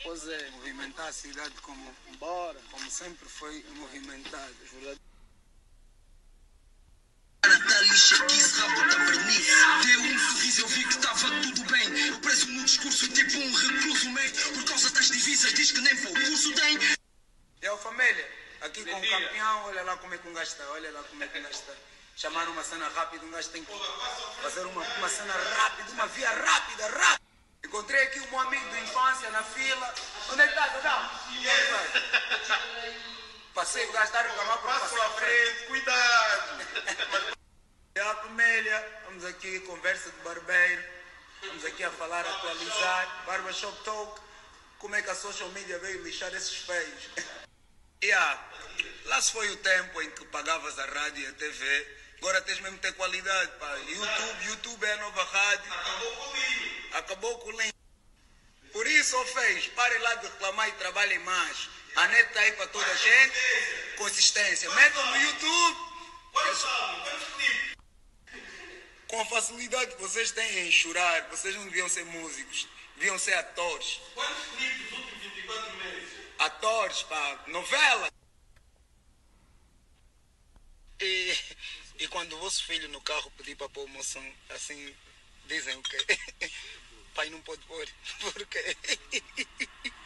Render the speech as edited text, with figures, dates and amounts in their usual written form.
Pois é. Movimentar a cidade como, Bora. como sempre foi movimentada. Da lixa que esse rabo da verniz. Deu um sorriso, eu vi que estava tudo bem. Eu preso no discurso tipo um recluso, man. Por causa das divisas, diz que nem foi o curso tem. E a família, aqui com o campeão, olha lá como é que um gajo está, olha lá como é que um gajo está. Chamaram uma cena rápida, um gajo tem que fazer uma cena rápida, uma via rápida, rápida. Encontrei aqui o meu amigo de infância na fila. Onde é que estás, Adão? E aí, vai? Passei, o gajo está a reclamar por passar à frente. Cuidado. E a família, vamos aqui, conversa de barbeiro. Vamos aqui a falar, atualizar. Barbershop Talk. Como é que a social media veio lixar esses feios? Lá se foi o tempo em que pagavas a rádio e a TV. Agora tens mesmo que ter qualidade, pá. YouTube é a nova rádio. Acabou com o link. Por isso, ó fez, parem lá de reclamar e trabalhem mais. A net está aí para toda a gente. Consistência. Metam no YouTube. Com a facilidade que vocês têm em chorar, vocês não deviam ser músicos. Deviam ser atores. Quantos clipes nos últimos 24 meses? Atores, pá. Novela. E quando o vosso filho no carro pedir para pôr uma som, assim, dizem o quê? Pai, não pode pôr. Por quê?